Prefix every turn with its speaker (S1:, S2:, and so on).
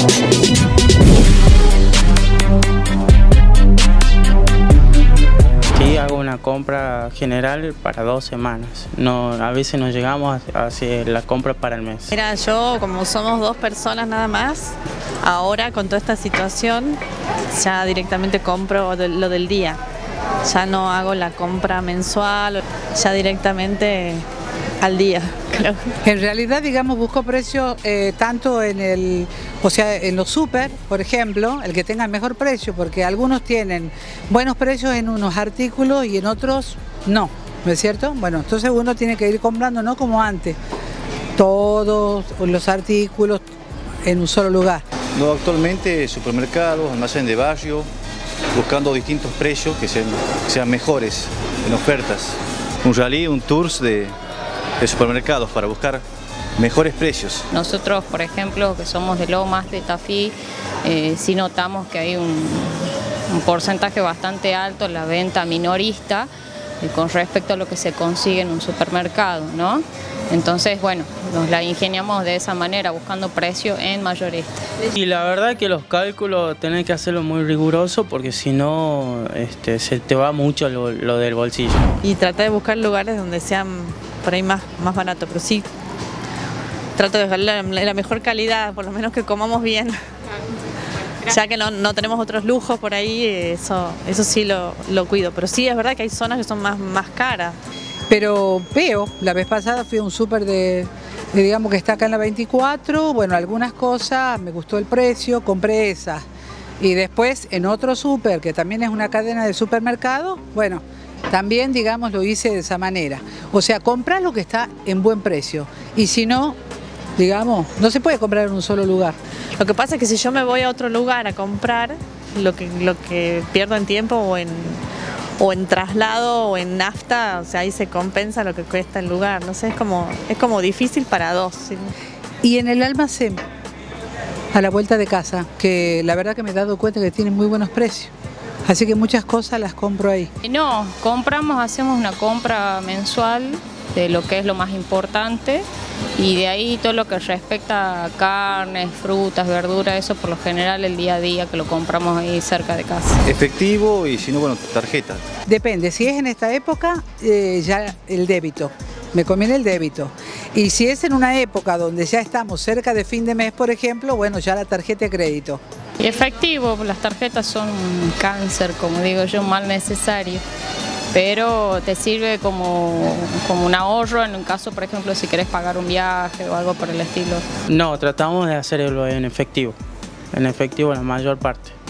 S1: Sí, hago una compra general para 2 semanas. No, a veces no llegamos a hacer la compra para el mes.
S2: Mira, yo como somos 2 personas nada más, ahora con toda esta situación ya directamente compro lo del día. Ya no hago la compra mensual, ya directamente al día, creo.
S3: En realidad, digamos, busco precios tanto en los súper, por ejemplo, el que tenga el mejor precio, porque algunos tienen buenos precios en unos artículos y en otros no es cierto? Bueno, entonces uno tiene que ir comprando, no como antes, todos los artículos en un solo lugar.
S4: No, actualmente supermercados, almacenes de barrio, buscando distintos precios que sean mejores en ofertas. Un rally, un tours de supermercados para buscar mejores precios.
S5: Nosotros, por ejemplo, que somos de Lomas, de Tafí, sí notamos que hay un porcentaje bastante alto en la venta minorista con respecto a lo que se consigue en un supermercado, ¿no? Entonces, bueno, nos la ingeniamos de esa manera, buscando precio en mayorista.
S1: Y la verdad que los cálculos tenés que hacerlo muy riguroso porque si no se te va mucho lo del bolsillo.
S2: Y tratar de buscar lugares donde sean por ahí más barato, pero sí trato de dejar la mejor calidad, por lo menos que comamos bien. Ya que no tenemos otros lujos por ahí, eso sí lo cuido. Pero sí es verdad que hay zonas que son más caras.
S3: Pero veo, la vez pasada fui a un súper digamos que está acá en la 24, bueno, algunas cosas, me gustó el precio, compré esas. Y después en otro súper, que también es una cadena de supermercado, bueno, también, digamos, lo hice de esa manera. O sea, comprar lo que está en buen precio. Y si no, digamos, no se puede comprar en un solo lugar.
S2: Lo que pasa es que si yo me voy a otro lugar a comprar, lo que pierdo en tiempo o en traslado o en nafta, o sea, ahí se compensa lo que cuesta el lugar. No sé, es como difícil para dos. ¿Sí?
S3: Y en el almacén, a la vuelta de casa, que la verdad que me he dado cuenta que tienen muy buenos precios. Así que muchas cosas las compro ahí.
S5: No, hacemos una compra mensual de lo que es lo más importante y de ahí todo lo que respecta a carnes, frutas, verduras, eso por lo general el día a día que lo compramos ahí cerca de casa.
S4: Efectivo y si no, bueno, tarjeta.
S3: Depende, si es en esta época, ya el débito, me conviene el débito. Y si es en una época donde ya estamos cerca de fin de mes, por ejemplo, bueno, ya la tarjeta de crédito.
S5: Y efectivo, las tarjetas son un cáncer, como digo yo, un mal necesario. Pero te sirve como un ahorro en un caso, por ejemplo, si querés pagar un viaje o algo por el estilo.
S1: No, tratamos de hacerlo en efectivo la mayor parte.